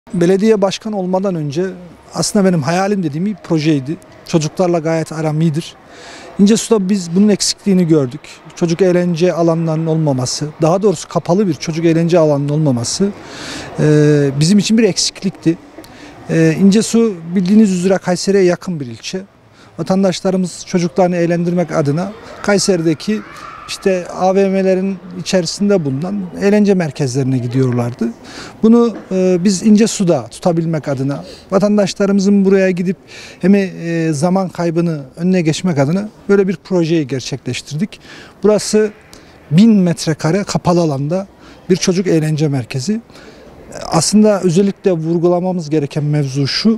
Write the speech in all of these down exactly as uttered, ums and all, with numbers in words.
Belediye başkanı olmadan önce aslında benim hayalim dediğim bir projeydi. Çocuklarla gayet aram iyidir. İncesu'da biz bunun eksikliğini gördük. Çocuk eğlence alanlarının olmaması, daha doğrusu kapalı bir çocuk eğlence alanının olmaması bizim için bir eksiklikti. İncesu bildiğiniz üzere Kayseri'ye yakın bir ilçe. Vatandaşlarımız çocuklarını eğlendirmek adına Kayseri'deki işte A V M'lerin içerisinde bulunan eğlence merkezlerine gidiyorlardı. Bunu e, biz İncesu'da tutabilmek adına, vatandaşlarımızın buraya gidip hem e, zaman kaybını önüne geçmek adına böyle bir projeyi gerçekleştirdik. Burası bin metrekare kapalı alanda bir çocuk eğlence merkezi. Aslında özellikle vurgulamamız gereken mevzu şu: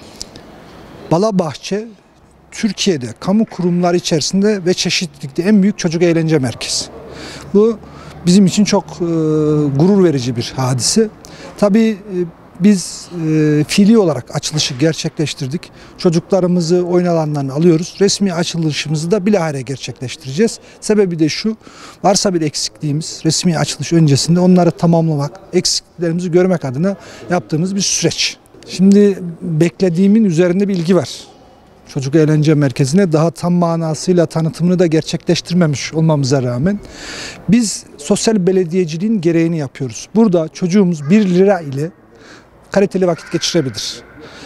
Balabahçe Türkiye'de kamu kurumları içerisinde ve çeşitlilikte en büyük çocuk eğlence merkezi. Bu bizim için çok e, gurur verici bir hadise. Tabii e, biz e, fiili olarak açılışı gerçekleştirdik. Çocuklarımızı oyun alanlarına alıyoruz. Resmi açılışımızı da bilahare gerçekleştireceğiz. Sebebi de şu: varsa bir eksikliğimiz resmi açılış öncesinde onları tamamlamak, eksikliklerimizi görmek adına yaptığımız bir süreç. Şimdi beklediğimin üzerinde bir ilgi var. Çocuk eğlence merkezine daha tam manasıyla tanıtımını da gerçekleştirmemiş olmamıza rağmen biz sosyal belediyeciliğin gereğini yapıyoruz. Burada çocuğumuz bir lira ile kaliteli vakit geçirebilir.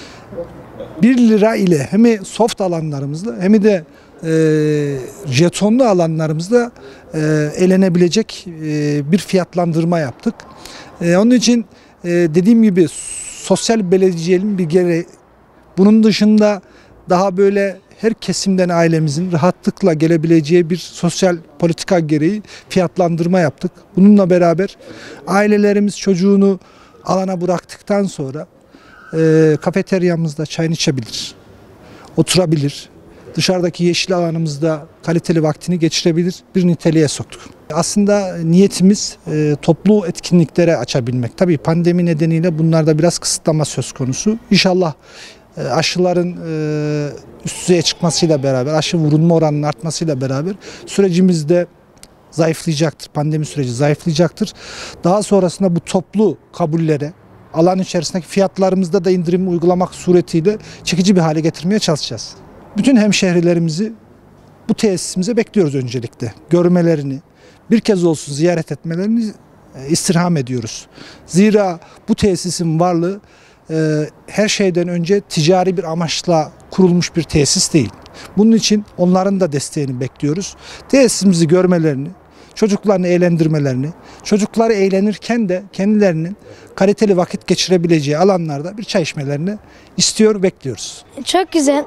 bir lira ile hem soft alanlarımızda hem de e, jetonlu alanlarımızda e, eğlenebilecek e, bir fiyatlandırma yaptık. E, onun için e, dediğim gibi sosyal belediyeciliğin bir gereği. Bunun dışında daha böyle her kesimden ailemizin rahatlıkla gelebileceği bir sosyal politika gereği fiyatlandırma yaptık. Bununla beraber ailelerimiz çocuğunu alana bıraktıktan sonra e, kafeteryamızda çayını içebilir, oturabilir. Dışarıdaki yeşil alanımızda kaliteli vaktini geçirebilir bir niteliğe soktuk. Aslında niyetimiz e, toplu etkinliklere açabilmek. Tabii pandemi nedeniyle bunlarda biraz kısıtlama söz konusu. İnşallah aşıların üst düzeye çıkmasıyla beraber, aşı vurulma oranının artmasıyla beraber sürecimizde zayıflayacaktır. Pandemi süreci zayıflayacaktır. Daha sonrasında bu toplu kabullere, alan içerisindeki fiyatlarımızda da indirim uygulamak suretiyle çekici bir hale getirmeye çalışacağız. Bütün hemşehrilerimizi bu tesisimize bekliyoruz öncelikle. Görmelerini, bir kez olsun ziyaret etmelerini istirham ediyoruz. Zira bu tesisin varlığı her şeyden önce ticari bir amaçla kurulmuş bir tesis değil. Bunun için onların da desteğini bekliyoruz. Tesisimizi görmelerini, çocuklarını eğlendirmelerini, çocukları eğlenirken de kendilerinin kaliteli vakit geçirebileceği alanlarda bir çay içmelerini istiyor, bekliyoruz. Çok güzel.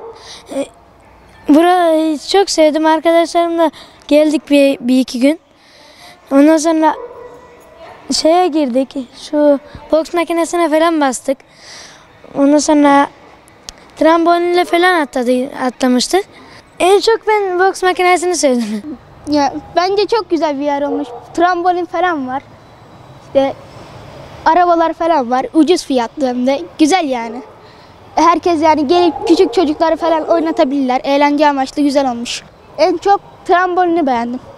Burayı çok sevdim. Arkadaşlarımla geldik bir, bir iki gün. Ondan sonra şeye girdik, şu boks makinesine falan bastık. Ondan sonra trambolinle falan atladı, atlamıştık. En çok ben boks makinesini sevdim. Ya bence çok güzel bir yer olmuş. Trambolin falan var. İşte arabalar falan var. Ucuz fiyatlı hem de güzel yani. Herkes yani gelip küçük çocukları falan oynatabilirler. Eğlence amaçlı güzel olmuş. En çok trambolini beğendim.